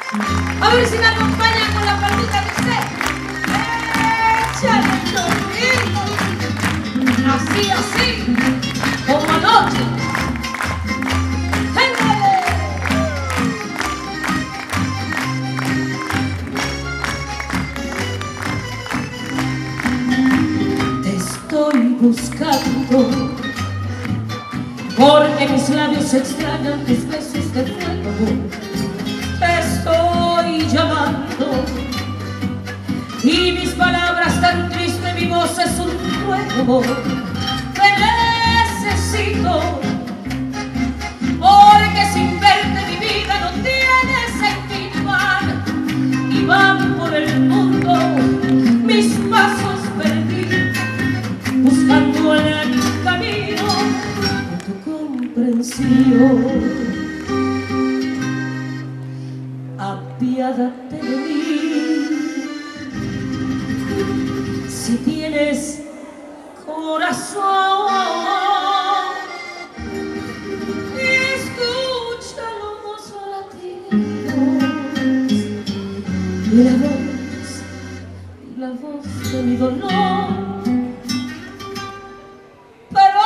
A ver si me acompañan con la palmita que sé. Échale chorrito. Así, así, como anoche. ¡Éndale! Te estoy buscando porque mis labios extrañan tus besos de fuego. Te estoy llamando y mis palabras tan tristes, mi voz es un ruego. Te necesito porque sin verte mi vida no tiene sentido. Y van por el mundo mis pasos perdí, buscando en el camino de tu comprensión. Apiádate de mí, si tienes corazón, y escucha los latidos y la voz de mi dolor. Pero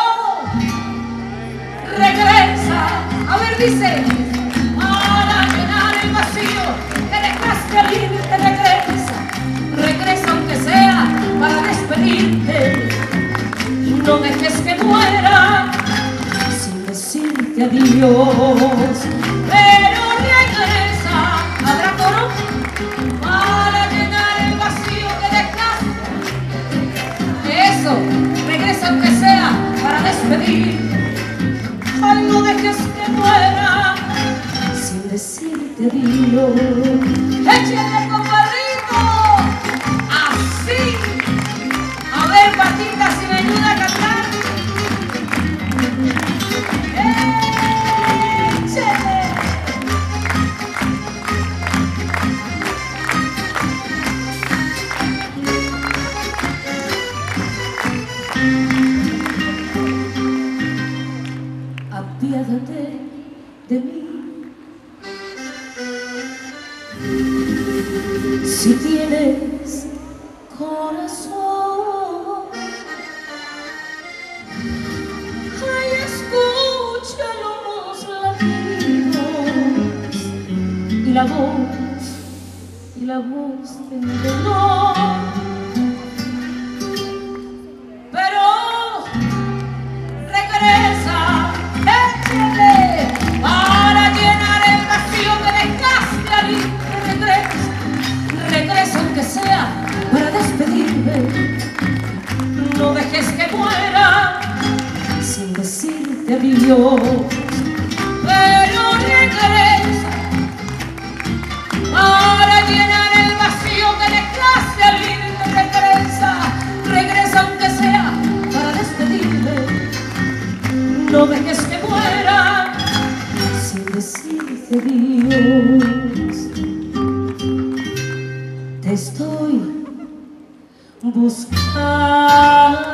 regresa, a ver, dice, para llenar el vacío que dejaste al irte. Regresa aunque sea para despedirte, y no dejes que muera sin decirte adiós. Pero regresa, habrá coro para llenar el vacío que dejaste. Eso, regresa aunque sea para despedirte. Ay, no dejes que muera sin decirte adiós. ¡Échale, compadrito! Así. A ver, Patita, si me ayuda a cantar. ¡Échale! Apiádate de mí, si tienes corazón. Ay, escucha los latidos y la voz de mi dolor. Pero regresa, échale, para llenar el vacío que dejaste al irte. Regresa aunque sea para despedirme. No dejes que muera sin decirte adiós. Pero regresa para llenar el vacío que dejaste al irte. Regresa aunque sea para despedirme. No dejes que muera sin decirte adiós. Te estoy buscando.